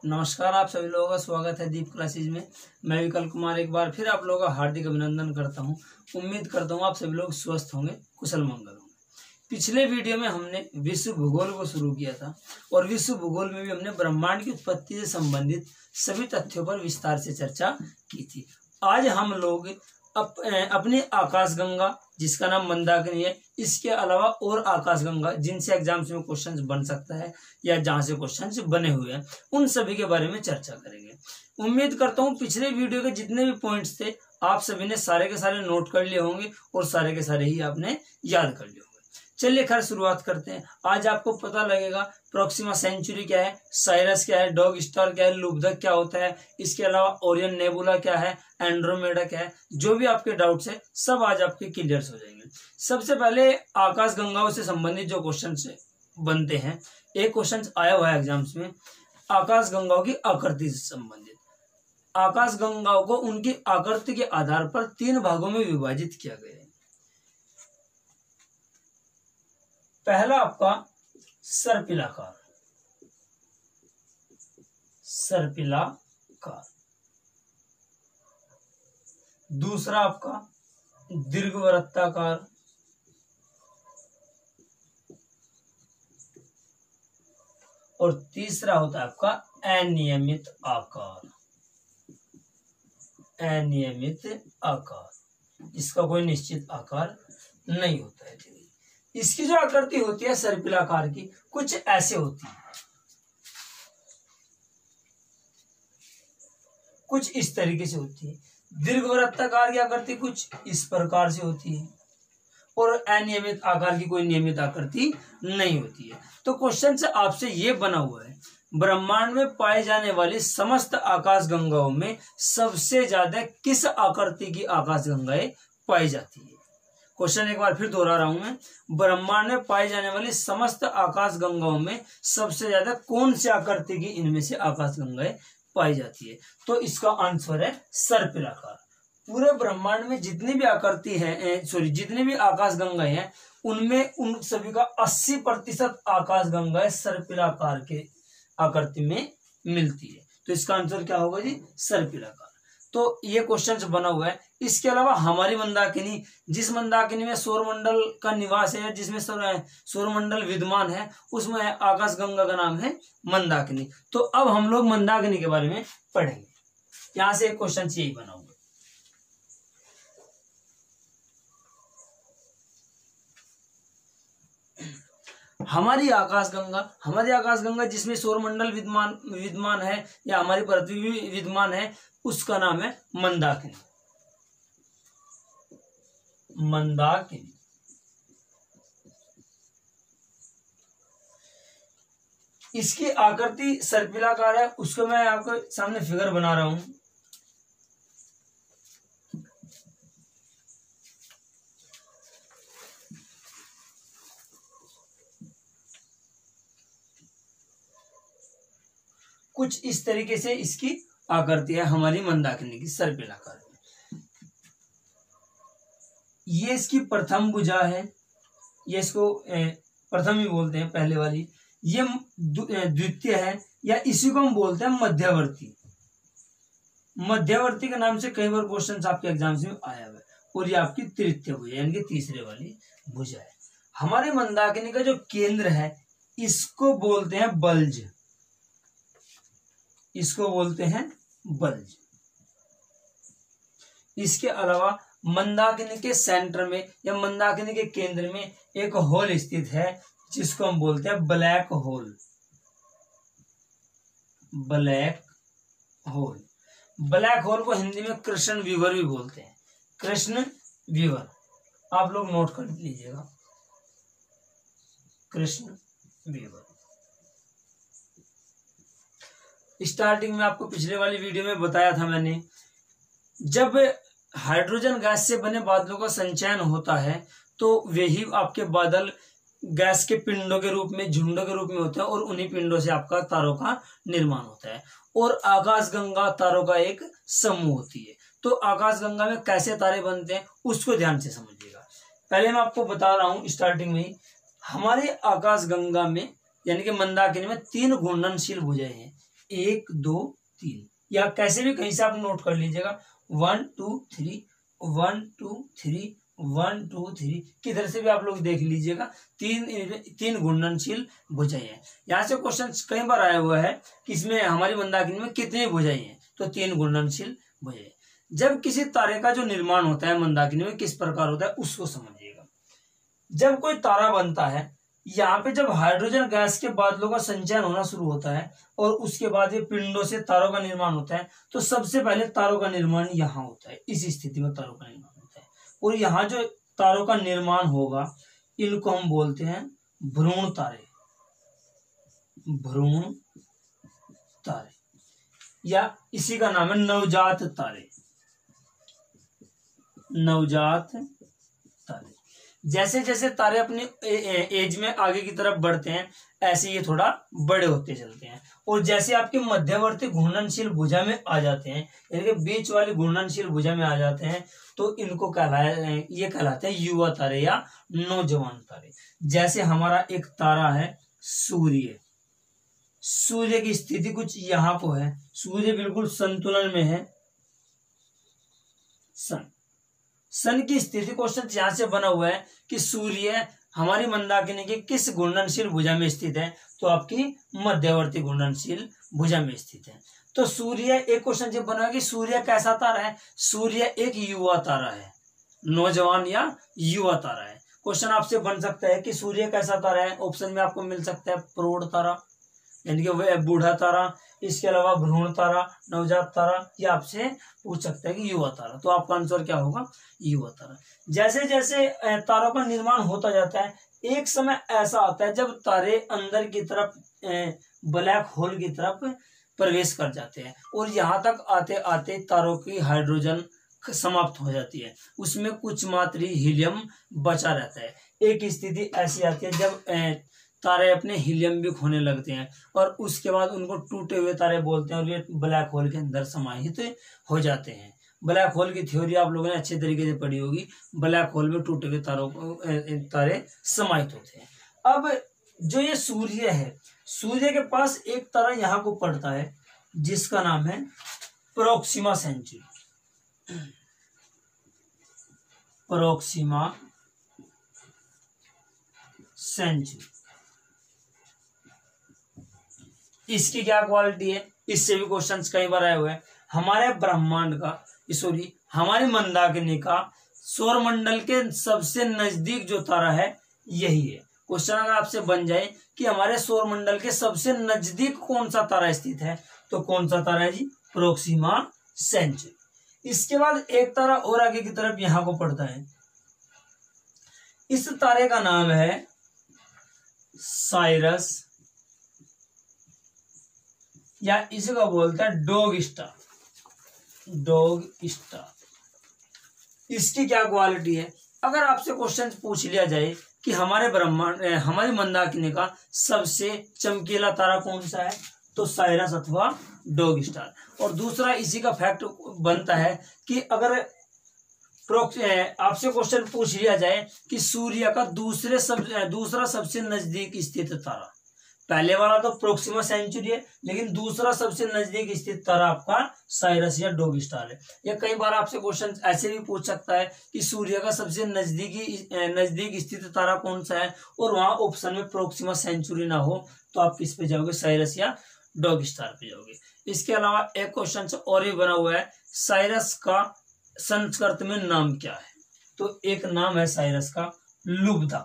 नमस्कार, आप सभी लोगों का स्वागत है दीप क्लासेज में। मैं विकल्प कुमार एक बार फिर आप लोगों का हार्दिक अभिनंदन करता हूं। उम्मीद करता हूं आप सभी लोग स्वस्थ होंगे, कुशल मंगल होंगे। पिछले वीडियो में हमने विश्व भूगोल को शुरू किया था और विश्व भूगोल में भी हमने ब्रह्मांड की उत्पत्ति से संबंधित सभी तथ्यों पर विस्तार से चर्चा की थी। आज हम लोग अपनी आकाशगंगा, जिसका नाम मंदाकिनी है, इसके अलावा और आकाशगंगा जिनसे एग्जाम्स में क्वेश्चंस बन सकता है या जहां से क्वेश्चंस बने हुए हैं, उन सभी के बारे में चर्चा करेंगे। उम्मीद करता हूं पिछले वीडियो के जितने भी पॉइंट्स थे आप सभी ने सारे के सारे नोट कर लिए होंगे और सारे के सारे ही आपने याद कर लिए होंगे। चलिए खैर शुरुआत करते हैं। आज आपको पता लगेगा प्रोक्सिमा सेंचुरी क्या है, साइरस क्या है, डॉग स्टार क्या है, लूबधक क्या होता है, इसके अलावा ओरियन नेबुला क्या है, एंड्रोमेडा क्या है। जो भी आपके डाउट्स है सब आज आपके क्लियर हो जाएंगे। सबसे पहले आकाश गंगाओं से संबंधित जो क्वेश्चन बनते हैं, एक क्वेश्चन आया हुआ है एग्जाम्स में, आकाश गंगाओं की आकृति से संबंधित। आकाश गंगाओं को उनकी आकृति के आधार पर 3 भागों में विभाजित किया गया है। पहला आपका सर्पिलाकार, दूसरा आपका दीर्घवृत्ताकार, और तीसरा होता है आपका अनियमित आकार, इसका कोई निश्चित आकार नहीं होता है। इसकी जो आकृति होती है सर्पिलाकार की, कुछ ऐसे होती है, कुछ इस तरीके से होती है। दीर्घवृत्ताकार की आकृति कुछ इस प्रकार से होती है और अनियमित आकार की कोई नियमित आकृति नहीं होती है। तो क्वेश्चन से आपसे ये बना हुआ है, ब्रह्मांड में पाए जाने वाली समस्त आकाश गंगाओं में सबसे ज्यादा किस आकृति की आकाश गंगाएं पाई जाती है। क्वेश्चन एक बार फिर दोहरा रहा हूं मैं, ब्रह्मांड में पाई जाने वाली समस्त आकाश गंगाओं में सबसे ज्यादा कौन सी आकृति की इनमें से आकाश गंगाएं पाई जाती है। तो इसका आंसर है सर्पिलाकार। पूरे ब्रह्मांड में जितनी भी आकृति है, जितनी भी आकाश गंगाएं हैं, उनमें उन सभी का 80% आकाश गंगाएं सर्पिलाकार के आकृति में मिलती है। तो इसका आंसर क्या होगा जी, सर्पिलाकार। तो ये क्वेश्चन बना हुआ है। इसके अलावा हमारी मंदाकिनी, जिस मंदाकिनी में सौरमंडल का निवास है, जिसमें सौरमंडल विद्यमान है, उसमें आकाश गंगा का नाम है मंदाकिनी। तो अब हम लोग मंदाकिनी के बारे में पढ़ेंगे। यहां से एक क्वेश्चन यही बना हुआ। हमारी आकाशगंगा जिसमें सौरमंडल विद्यमान है या हमारी पृथ्वी भी विद्यमान है, उसका नाम है मंदाकिनी। इसकी आकृति सर्पिलाकार है। उसको मैं आपको सामने फिगर बना रहा हूं। कुछ इस तरीके से इसकी आकृति है हमारी मंदाकिनी की सर्पिलाकार में। ये इसकी प्रथम भुजा है, ये इसको प्रथम ही बोलते हैं, पहले वाली। ये द्वितीय है, या इसी को हम बोलते हैं मध्यवर्ती के नाम से कई बार क्वेश्चन आपके एग्जाम्स में आया हुआ है। और ये आपकी तृतीय भुजा यानी कि तीसरे वाली भुजा है। हमारे मंदाकिनी का जो केंद्र है, इसको बोलते हैं बल्ज, इसके अलावा मंदाकिनी के सेंटर में या मंदाकिनी के केंद्र में एक होल स्थित है, जिसको हम बोलते हैं ब्लैक होल। ब्लैक होल को हिंदी में कृष्ण विवर भी बोलते हैं, कृष्ण विवर। आप लोग नोट कर लीजिएगा, कृष्ण विवर। स्टार्टिंग में आपको पिछले वाली वीडियो में बताया था मैंने, जब हाइड्रोजन गैस से बने बादलों का संचयन होता है तो वही आपके बादल गैस के पिंडों के रूप में, झुंडों के रूप में होते हैं, और उन्हीं पिंडों से आपका तारों का निर्माण होता है। और आकाशगंगा तारों का एक समूह होती है। तो आकाशगंगा में कैसे तारे बनते हैं उसको ध्यान से समझिएगा। पहले मैं आपको बता रहा हूं स्टार्टिंग में ही, हमारे आकाशगंगा में यानी कि मंदाकिनी में 3 घूर्णनशील भुजाएं हैं। 1 2 3, या कैसे भी कहीं से आप नोट कर लीजिएगा 1 2 3 1 2 3 1 2 3, किधर से भी आप लोग देख लीजिएगा, तीन घूर्णनशील भुजाएं हैं। यहाँ से क्वेश्चन कई बार आया हुआ है कि इसमें हमारी मंदाकिनी में कितनी भुजाएं हैं, तो 3 घूर्णनशील भुजाएं। जब किसी तारे का जो निर्माण होता है मंदाकिनी में किस प्रकार होता है उसको समझिएगा। जब कोई तारा बनता है, यहाँ पे जब हाइड्रोजन गैस के बादलों का संचयन होना शुरू होता है और उसके बाद ये पिंडों से तारों का निर्माण होता है, तो सबसे पहले तारों का निर्माण यहाँ होता है। इस स्थिति में तारों का निर्माण होता है, और यहाँ जो तारों का निर्माण होगा इनको हम बोलते हैं भ्रूण तारे, भ्रूण तारे, या इसी का नाम है नवजात तारे, नवजात तारे। जैसे जैसे तारे अपनी एज में आगे की तरफ बढ़ते हैं, ऐसे ये थोड़ा बड़े होते चलते हैं, और जैसे आपके मध्यवर्ती घूर्णनशील भुजा में आ जाते हैं, यानी कि बीच वाली घूर्णनशील भुजा में आ जाते हैं, तो इनको ये कहलाते हैं युवा तारे या नौजवान तारे। जैसे हमारा एक तारा है सूर्य, सूर्य की स्थिति कुछ यहाँ को है, सूर्य बिल्कुल संतुलन में है। सन की स्थिति क्वेश्चन यहां से बना हुआ है कि सूर्य हमारी मंदाकिनी की किस घूर्णनशील भुजा में स्थित है, तो आपकी मध्यवर्ती घूर्णनशील भुजा में स्थित है। तो सूर्य, एक क्वेश्चन जब बना कि सूर्य कैसा तारा है, सूर्य एक युवा तारा है, नौजवान या युवा तारा है। क्वेश्चन आपसे बन सकता है कि सूर्य कैसा तारा है, ऑप्शन में आपको मिल सकता है प्रौढ़ तारा, यानी कि वह बूढ़ा तारा, इसके अलावा भ्रूण तारा, नवजात तारा, या आपसे पूछ सकता है कि युवा तारा। तो आपका आंसर क्या होगा, युवा तारा। जैसे जैसे तारों का निर्माण होता जाता है, एक समय ऐसा आता है जब तारे अंदर की तरफ ब्लैक होल की तरफ प्रवेश कर जाते हैं, और यहाँ तक आते आते तारों की हाइड्रोजन समाप्त हो जाती है, उसमें कुछ मात्रा हीलियम बचा रहता है। एक स्थिति ऐसी आती है जब तारे अपने हीलियम भी खोने लगते हैं, और उसके बाद उनको टूटे हुए तारे बोलते हैं, और ये ब्लैक होल के अंदर समाहित हो जाते हैं। ब्लैक होल की थ्योरी आप लोगों ने अच्छे तरीके से पढ़ी होगी, ब्लैक होल में टूटे हुए तारे समाहित होते हैं। अब जो ये सूर्य है, सूर्य के पास एक तारा यहाँ को पड़ता है जिसका नाम है प्रोक्सिमा सेंचुरी, प्रोक्सिमा सेंचुरी। इसकी क्या क्वालिटी है, इससे भी क्वेश्चंस कई बार आए हुए हैं। हमारे ब्रह्मांड का, सॉरी हमारी मंदाकिनी का सौरमंडल के सबसे नजदीक जो तारा है यही है। क्वेश्चन अगर आपसे बन जाए कि हमारे सौरमंडल के सबसे नजदीक कौन सा तारा स्थित है, तो कौन सा तारा है जी, प्रोक्सिमा सेंचुरी। इसके बाद एक तारा और आगे की तरफ यहां को पड़ता है, इस तारे का नाम है साइरस, या इसको बोलते हैं डॉग स्टार, डॉग स्टार। इसकी क्या क्वालिटी है, अगर आपसे क्वेश्चन पूछ लिया जाए कि हमारे ब्रह्मांड हमारी मंदाकिनी का सबसे चमकीला तारा कौन सा है, तो साइरस अथवा डॉग स्टार। और दूसरा इसी का फैक्ट बनता है कि अगर आपसे क्वेश्चन पूछ लिया जाए कि सूर्य का दूसरा सबसे नजदीक स्थित तारा, पहले वाला तो प्रोक्सिमा सेंचुरी है, लेकिन दूसरा सबसे नजदीक स्थित तारा आपका साइरस या डॉग स्टार है। या कई बार आपसे क्वेश्चन ऐसे भी पूछ सकता है कि सूर्य का सबसे नजदीक स्थित तारा कौन सा है, और वहां ऑप्शन में प्रोक्सिमा सेंचुरी ना हो, तो आप किस पे जाओगे, साइरस या डॉग स्टार पे जाओगे। इसके अलावा एक क्वेश्चन और भी बना हुआ है, साइरस का संस्कृत में नाम क्या है, तो एक नाम है साइरस का लुब्धक।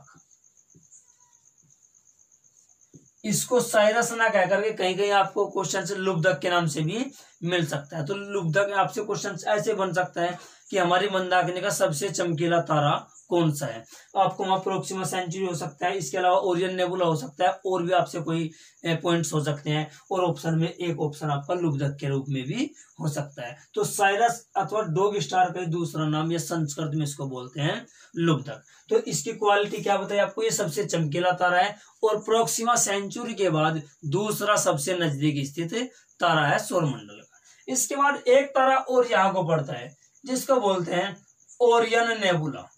इसको साइरस ना कह करके कहीं कहीं आपको क्वेश्चन से लुब्धक के नाम से भी मिल सकता है। तो लुब्धक आपसे क्वेश्चन ऐसे बन सकता है कि हमारी मंदाकिनी का सबसे चमकीला तारा कौन सा है, आपको वहां प्रोक्सिमा सेंचुरी हो सकता है, इसके अलावा ओरियन नेबुला हो सकता है, और भी आपसे कोई पॉइंट्स हो सकते हैं, और ऑप्शन में एक ऑप्शन आपका लुब्धक के रूप में भी हो सकता है। तो साइरस अथवा डॉग स्टार का दूसरा नाम या संस्कृत में इसको बोलते हैं लुब्धक। तो इसकी क्वालिटी क्या बताइए आपको, ये सबसे चमकीला तारा है, और प्रोक्सिमा सेंचुरी के बाद दूसरा सबसे नजदीक स्थित तारा है सौरमंडल का। इसके बाद एक तारा और यहाँ को पड़ता है जिसको बोलते हैं ओरियन नेबुला,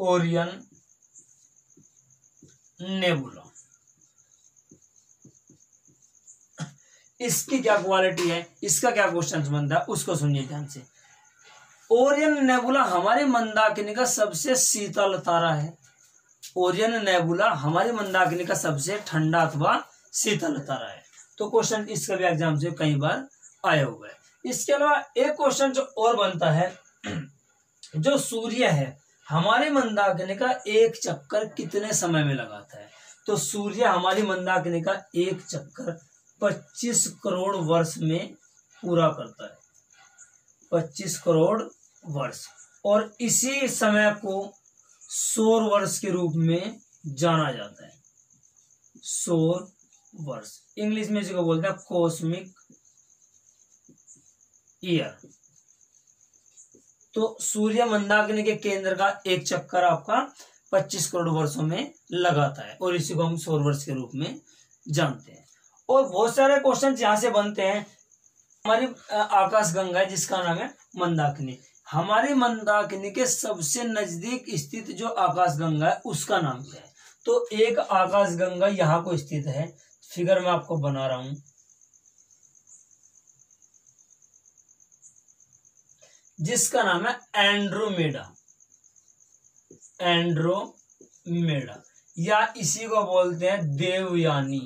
ओरियन नेबुला। इसकी क्या क्वालिटी है, इसका क्या क्वेश्चन बनता है, उसको सुनिए ध्यान से। ओरियन नेबुला हमारे मंदाकिनी का सबसे शीतल तारा है। ओरियन नेबुला हमारी मंदाकिनी का सबसे ठंडा अथवा शीतल तारा है। तो क्वेश्चन इसका भी एग्जाम से कई बार आया हुआ है। इसके अलावा एक क्वेश्चन जो और बनता है, जो सूर्य है हमारे मंदाकिनी का एक चक्कर कितने समय में लगाता है। तो सूर्य हमारी मंदाकिनी का एक चक्कर 25 करोड़ वर्ष में पूरा करता है, 25 करोड़ वर्ष। और इसी समय को सौर वर्ष के रूप में जाना जाता है। सौर वर्ष इंग्लिश में इसको बोलते हैं कॉस्मिक ईयर। तो सूर्य मंदाकिनी के केंद्र का एक चक्कर आपका 25 करोड़ वर्षों में लगाता है और इसी को हम सौर वर्ष के रूप में जानते हैं। और बहुत सारे क्वेश्चन यहां से बनते हैं। हमारी आकाशगंगा है जिसका नाम है मंदाकिनी। हमारी मंदाकिनी के सबसे नजदीक स्थित जो आकाशगंगा है उसका नाम क्या है। तो एक आकाशगंगा यहाँ को स्थित है, फिगर में आपको बना रहा हूं, जिसका नाम है एंड्रोमेडा। एंड्रोमेडा या इसी को बोलते हैं देवयानी।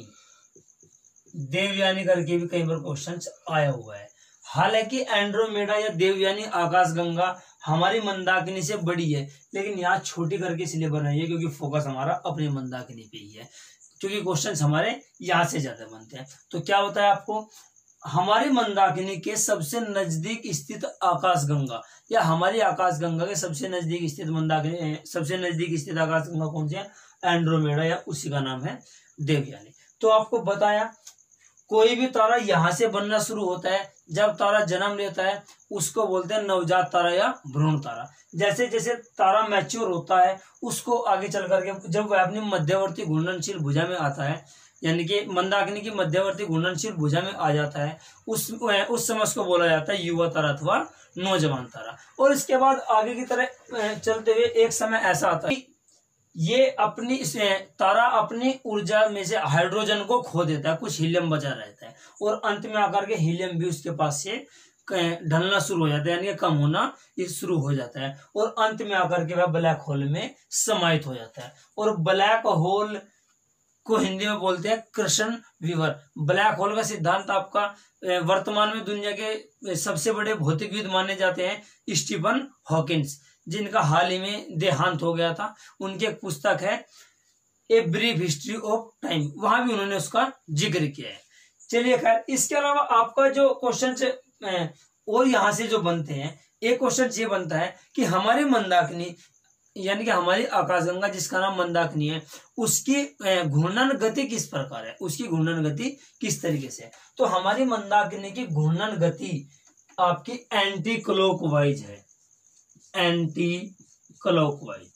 देवयानी करके भी कई बार क्वेश्चन आया हुआ है। हालांकि एंड्रोमेडा या देवयानी आकाशगंगा हमारी मंदाकिनी से बड़ी है, लेकिन यहाँ छोटी करके इसलिए बनाई है क्योंकि फोकस हमारा अपनी मंदाकिनी पे ही है, क्योंकि क्वेश्चन हमारे यहाँ से ज्यादा बनते हैं। तो क्या होता है आपको, हमारी मंदाकिनी के सबसे नजदीक स्थित आकाशगंगा या हमारी आकाशगंगा के सबसे नजदीक स्थित मंदाकिनी, सबसे नजदीक स्थित आकाशगंगा कौन सी है, एंड्रोमेडा या उसी का नाम है देवयानी। तो आपको बताया कोई भी तारा यहां से बनना शुरू होता है, जब तारा जन्म लेता है उसको बोलते हैं नवजात तारा या भ्रूण तारा। जैसे जैसे तारा मैच्योर होता है उसको आगे चल करके जब वह अपनी मध्यवर्ती घूर्णनशील भुजा में आता है, यानी कि मंदाकिनी की मध्यवर्ती घूर्णनशील भुजा में आ जाता है, उस समय उसको बोला जाता है युवा तारा अथवा नौजवान तारा। और इसके बाद आगे की तरह चलते हुए एक समय ऐसा आता है ये अपनी तारा अपनी ऊर्जा में से हाइड्रोजन को खो देता है, कुछ हीलियम बचा रहता है और अंत में आकर के हीलियम भी उसके पास से ढलना शुरू हो जाता है, यानी कि कम होना ये शुरू हो जाता है और अंत में आकर के वह ब्लैक होल में समाहित हो जाता है। और ब्लैक होल को हिंदी में बोलते हैं कृष्ण विवर। ब्लैक होल का सिद्धांत आपका वर्तमान में दुनिया के सबसे बड़े भौतिकविद माने जाते हैं स्टीफन हॉकिंस, जिनका हाल ही में देहांत हो गया था। उनकी एक पुस्तक है a brief history of time, वहां भी उन्होंने उसका जिक्र किया है। चलिए खैर, इसके अलावा आपका जो क्वेश्चन और यहाँ से जो बनते हैं, एक क्वेश्चन ये बनता है कि हमारी मंदाकिनी यानी कि हमारी आकाशगंगा जिसका नाम मंदाकिनी है उसकी घूर्णन गति किस प्रकार है, उसकी घूर्णन गति किस तरीके से है। तो हमारी मंदाकिनी की घूर्णन गति आपकी एंटी क्लॉकवाइज है, एंटी क्लॉकवाइज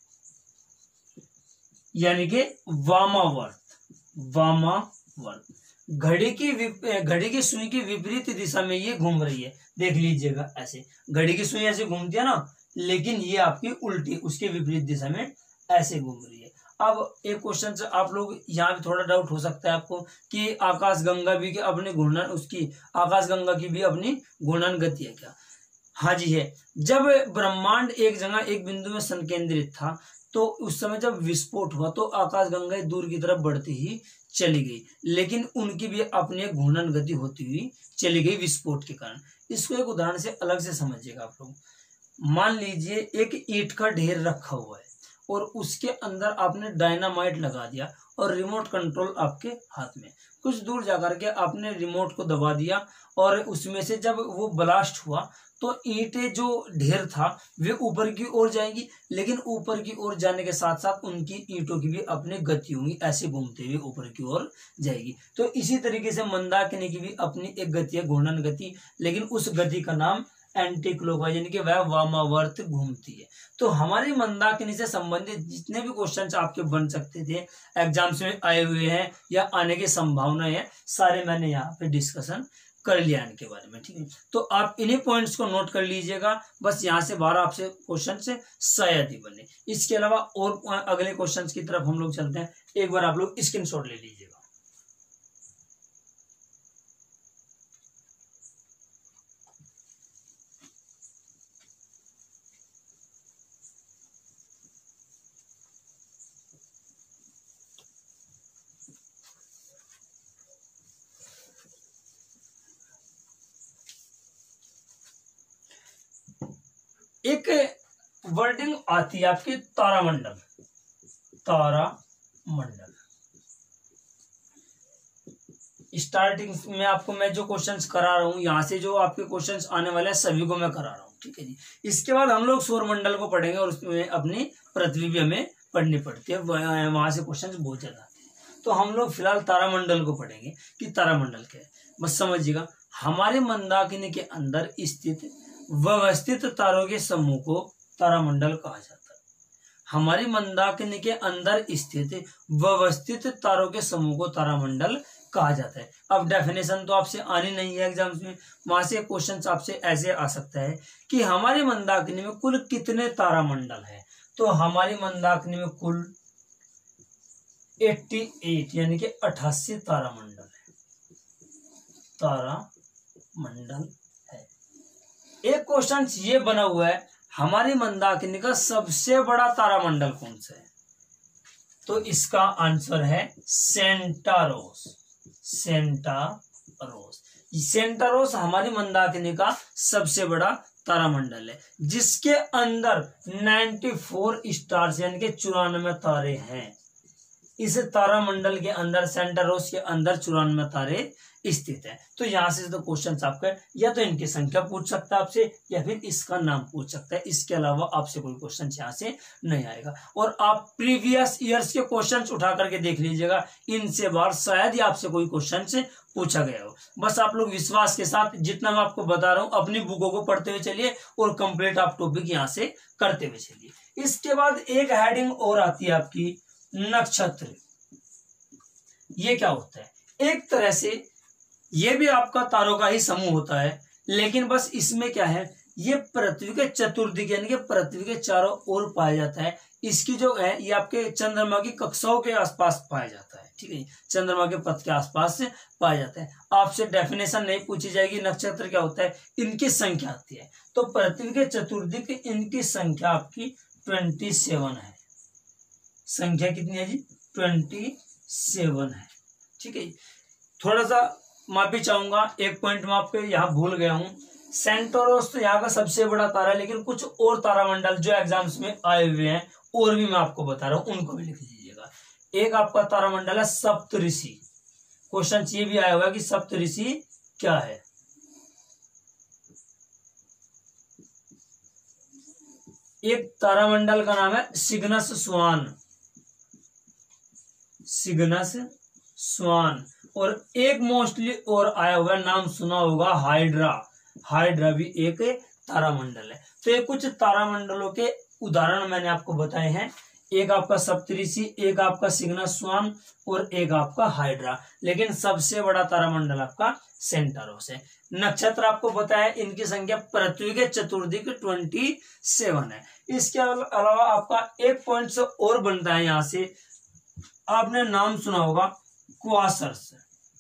यानी कि वामावर्त। वामावर्त घड़ी की सुई की विपरीत दिशा में ये घूम रही है, देख लीजिएगा ऐसे घड़ी की सुई ऐसे घूमती है ना, लेकिन ये आपकी उल्टी उसके विपरीत दिशा में ऐसे घूम रही है। अब एक क्वेश्चन से आप लोग यहाँ भी थोड़ा डाउट हो सकता है आपको कि आकाशगंगा भी के अपने घूर्णन, उसकी आकाशगंगा की भी अपनी घूर्णन गति है क्या। हाँ जी है। जब ब्रह्मांड एक जगह एक बिंदु में संकेंद्रित था तो उस समय जब विस्फोट हुआ तो आकाशगंगा दूर की तरफ बढ़ती ही चली गई, लेकिन उनकी भी अपनी घूर्णन गति होती हुई चली गई विस्फोट के कारण। इसको एक उदाहरण से अलग से समझिएगा आप लोग। मान लीजिए एक ईंट का ढेर रखा हुआ है और उसके अंदर आपने डायनामाइट लगा दिया और रिमोट कंट्रोल आपके हाथ में, कुछ दूर जाकर के आपने रिमोट को दबा दिया और उसमें से जब वो ब्लास्ट हुआ तो ईंटें जो ढेर था वे ऊपर की ओर जाएंगी, लेकिन ऊपर की ओर जाने के साथ साथ उनकी ईंटों की भी अपनी गति होगी, ऐसे घूमते हुए ऊपर की ओर जाएगी। तो इसी तरीके से मंदाकिनी की भी अपनी एक गति है, घूर्णन गति, लेकिन उस गति का नाम एंटी क्लॉकवाइज यानी कि वह वामावर्त घूमती है। तो हमारी मंदाकिनी से संबंधित जितने भी क्वेश्चंस आपके बन सकते थे, एग्जाम्स में आए हुए हैं या आने की संभावना है, सारे मैंने यहाँ पे डिस्कशन कर लिया इनके बारे में, ठीक है। तो आप इन्हीं पॉइंट्स को नोट कर लीजिएगा, बस यहाँ से 12 आपसे क्वेश्चन से शायद ही बने। इसके अलावा और अगले क्वेश्चंस की तरफ हम लोग चलते हैं, एक बार आप लोग स्क्रीनशॉट ले लीजिएगा। एक वर्डिंग आती है आपकी तारामंडल। तारामंडल स्टार्टिंग में आपको मैं जो क्वेश्चंस करा रहा हूं, यहाँ से जो आपके क्वेश्चंस आने वाले हैं सभी को मैं करा रहा हूँ, ठीक है जी। इसके बाद हम लोग सौरमंडल को पढ़ेंगे और उसमें अपनी पृथ्वी भी हमें पढ़नी पड़ती है, वहां से क्वेश्चंस बहुत ज्यादा आते हैं। तो हम लोग फिलहाल तारामंडल को पढ़ेंगे कि तारामंडल क्या है। बस समझिएगा, हमारे मंदाकिनी के अंदर स्थित व्यवस्थित तारों के समूह को तारामंडल कहा जाता है। हमारी मंदाकिनी के अंदर स्थित व्यवस्थित तारों के समूह को तारामंडल कहा जाता है। अब डेफिनेशन तो आपसे आनी नहीं है एग्जाम्स में, वहां से क्वेश्चन आपसे ऐसे आ सकता है कि हमारी मंदाकिनी में कुल कितने तारामंडल है। तो हमारी मंदाकिनी में कुल 88 यानी कि 88 तारामंडल है। तारामंडल है। एक क्वेश्चन ये बना हुआ है, हमारी मंदाकिनी का सबसे बड़ा तारामंडल कौन सा है। तो इसका आंसर है सेंटारोस। सेंटारोस, सेंटारोस हमारी मंदाकिनी का सबसे बड़ा तारामंडल है, जिसके अंदर 94 स्टार्स यानी कि 94 तारे हैं। इस तारामंडल के अंदर, सेंटारोस के अंदर 94 तारे स्थित है। तो यहां से तो क्वेश्चन आपका या तो इनकी संख्या पूछ सकता है आपसे, या फिर इसका नाम पूछ सकता है। इसके अलावा आपसे कोई क्वेश्चन यहाँ से नहीं आएगा। और आप प्रीवियस ईयर्स के क्वेश्चन उठा करके देख लीजिएगा, इनसे बार शायद ही आपसे कोई क्वेश्चन से पूछा गया हो। बस आप लोग विश्वास के साथ जितना मैं आपको बता रहा हूं अपनी बुकों को पढ़ते हुए चलिए और कंप्लीट आप टॉपिक यहाँ से करते हुए चलिए। इसके बाद एक हेडिंग और आती है आपकी नक्षत्र। ये क्या होता है, एक तरह से ये भी आपका तारों का ही समूह होता है, लेकिन बस इसमें क्या है, ये पृथ्वी के चतुर्दिक यानी कि पृथ्वी के चारों ओर पाया जाता है। इसकी जो है ये आपके चंद्रमा की कक्षाओं के आसपास पाया जाता है, ठीक है, चंद्रमा के पथ के आसपास से पाया जाता है। आपसे डेफिनेशन नहीं पूछी जाएगी नक्षत्र क्या होता है, इनकी संख्या आती है। तो पृथ्वी के चतुर्दिक इनकी संख्या आपकी 27 है। संख्या कितनी है जी, 27 है, ठीक है। थोड़ा सा माफी चाहूंगा, एक पॉइंट में आपको यहाँ भूल गया हूं। सेंटारोस तो यहाँ का सबसे बड़ा तारा है, लेकिन कुछ और तारामंडल जो एग्जाम्स में आए हुए हैं और भी मैं आपको बता रहा हूं, उनको भी लिख लीजिएगा। एक आपका तारामंडल है सप्तऋषि। क्वेश्चन ये भी आया हुआ है कि सप्तऋषि क्या है। एक तारामंडल का नाम है सिग्नस स्वान। सिग्नस स्वान। और एक मोस्टली और आया हुआ नाम सुना होगा हाइड्रा। हाइड्रा भी एक तारामंडल है। तो ये कुछ तारामंडलों के उदाहरण मैंने आपको बताए हैं। एक आपका सप्तऋषि, एक आपका सिग्नस स्वान और एक आपका हाइड्रा। लेकिन सबसे बड़ा तारामंडल आपका सेंटारोस है। नक्षत्र आपको बताया, इनकी संख्या पृथ्वी के चतुर्दिक 27 है। इसके अलावा आपका एक पॉइंट से और बनता है, यहां से आपने नाम सुना होगा क्वासर्स।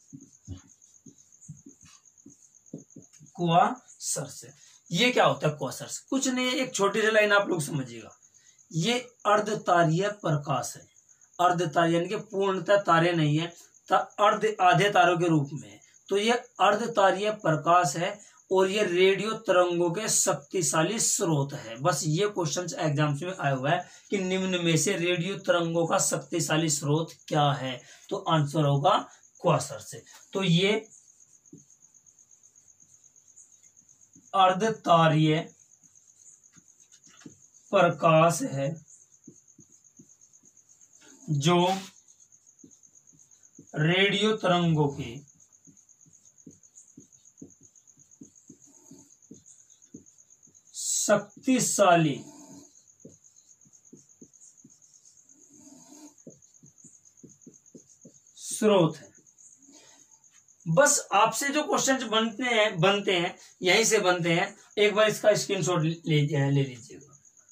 क्वासर्स ये क्या होता है क्वासर्स? कुछ नहीं, एक छोटी सी लाइन आप लोग समझिएगा। ये अर्धतारीय प्रकाश है। अर्धतारीय यानी कि पूर्णतः तारे नहीं है, अर्ध आधे तारों के रूप में है। तो ये अर्धतारीय प्रकाश है और ये रेडियो तरंगों के शक्तिशाली स्रोत है। बस ये क्वेश्चन एग्जाम्स में आया हुआ है कि निम्न में से रेडियो तरंगों का शक्तिशाली स्रोत क्या है। तो आंसर होगा क्वासर्स। तो ये अर्धतारीय प्रकाश है जो रेडियो तरंगों के शक्तिशाली स्रोत है। बस आपसे जो क्वेश्चंस बनते हैं यहीं से बनते हैं। एक बार इसका स्क्रीनशॉट ले लीजिएगा।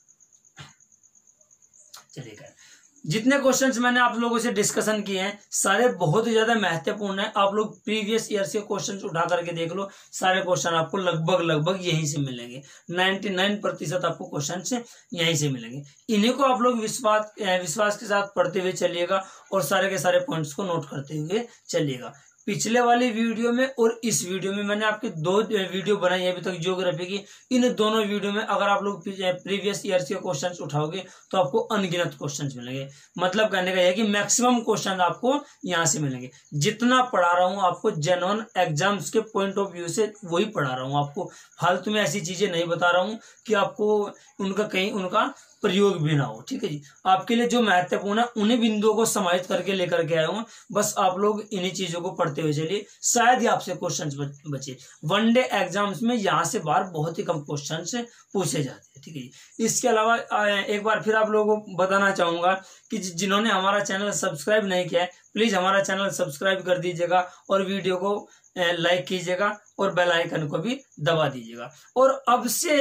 चलिए, जितने क्वेश्चंस मैंने आप लोगों से डिस्कशन किए हैं सारे बहुत ही ज्यादा महत्वपूर्ण है। आप लोग प्रीवियस ईयर से क्वेश्चंस उठा करके देख लो, सारे क्वेश्चन आपको लगभग यहीं से मिलेंगे। 99% आपको क्वेश्चंस यहीं से मिलेंगे। इन्हीं को आप लोग विश्वास के साथ पढ़ते हुए चलिएगा और सारे के सारे पॉइंट्स को नोट करते हुए चलिएगा। पिछले वाली वीडियो में और इस वीडियो में मैंने आपके 2 वीडियो बनाई है अभी तक ज्योग्राफी की। इन दोनों वीडियो में अगर आप लोग प्रीवियस ईयर्स के क्वेश्चंस उठाओगे तो आपको अनगिनत क्वेश्चंस मिलेंगे। मतलब कहने का यह है कि मैक्सिमम क्वेश्चन आपको यहाँ से मिलेंगे। जितना पढ़ा रहा हूँ आपको जेन्युइन एग्जाम्स के पॉइंट ऑफ व्यू से वही पढ़ा रहा हूँ, आपको फालतू में ऐसी चीजें नहीं बता रहा हूँ कि आपको उनका कहीं उनका प्रयोग भी ना हो। ठीक है जी, आपके लिए जो महत्वपूर्ण है उन्हीं बिंदुओं को समाहित करके लेकर के आया हूँ। बस आप लोग इन्हीं चीजों को पढ़ते हुए चलिए, शायद ही आपसे क्वेश्चंस बचे। वनडे एग्जाम्स में यहाँ से बाहर बहुत ही कम क्वेश्चंस पूछे जाते हैं। ठीक है जी, इसके अलावा एक बार फिर आप लोगों को बताना चाहूंगा कि जिन्होंने हमारा चैनल सब्सक्राइब नहीं किया है प्लीज हमारा चैनल सब्सक्राइब कर दीजिएगा और वीडियो को लाइक कीजिएगा और बेल आइकन को भी दबा दीजिएगा। और अब से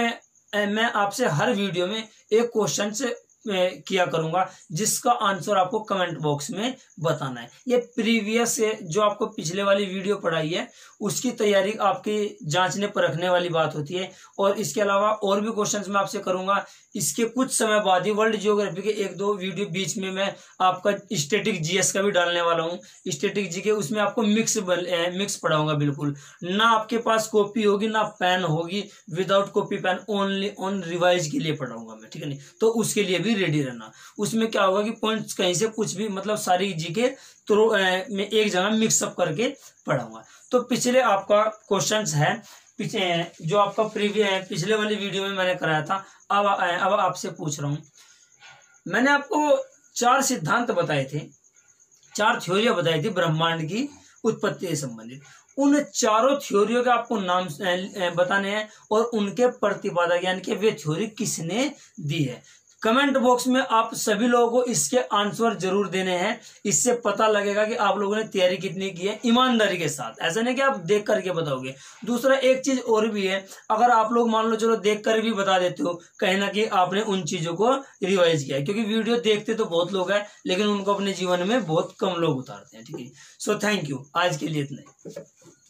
मैं आपसे हर वीडियो में एक क्वेश्चन से किया करूंगा जिसका आंसर आपको कमेंट बॉक्स में बताना है। ये प्रीवियस जो आपको पिछले वाली वीडियो पढ़ाई है उसकी तैयारी आपकी जांचने परखने वाली बात होती है। और इसके अलावा और भी क्वेश्चंस मैं आपसे करूंगा। इसके कुछ समय बाद ही वर्ल्ड जियोग्राफी के 1-2 वीडियो बीच में मैं आपका स्टैटिक जीएस का भी डालने वाला हूँ। स्टैटिक जी के उसमें आपको मिक्स पढ़ाऊंगा, बिल्कुल ना आपके पास कॉपी होगी ना पेन होगी, without copy pen, only on revise के लिए पढ़ाऊंगा मैं। ठीक है नहीं, तो उसके लिए भी रेडी रहना। उसमें क्या होगा कि पॉइंट्स कहीं से कुछ भी मतलब सारी जी के तो मैं एक जगह मिक्सअप करके पढ़ाऊंगा। तो पिछले आपका क्वेश्चंस है जो आपका पिछले वाली वीडियो में मैंने कराया था, अब आपसे पूछ रहा हूं। मैंने आपको 4 सिद्धांत बताए थे, 4 थ्योरियां बताई थी ब्रह्मांड की उत्पत्ति से संबंधित। उन चारों थ्योरियों के आपको नाम बताने हैं और उनके प्रतिपादक यानी कि वे थ्योरी किसने दी है। कमेंट बॉक्स में आप सभी लोगों को इसके आंसर जरूर देने हैं। इससे पता लगेगा कि आप लोगों ने तैयारी कितनी की है ईमानदारी के साथ। ऐसा नहीं कि आप देख करके बताओगे। दूसरा एक चीज और भी है, अगर आप लोग मान लो चलो देख कर भी बता देते हो, कहीं ना कहीं आपने उन चीजों को रिवाइज किया है। क्योंकि वीडियो देखते तो बहुत लोग हैं लेकिन उनको अपने जीवन में बहुत कम लोग उतारते हैं। ठीक है, सो थैंक यू, आज के लिए इतना ही।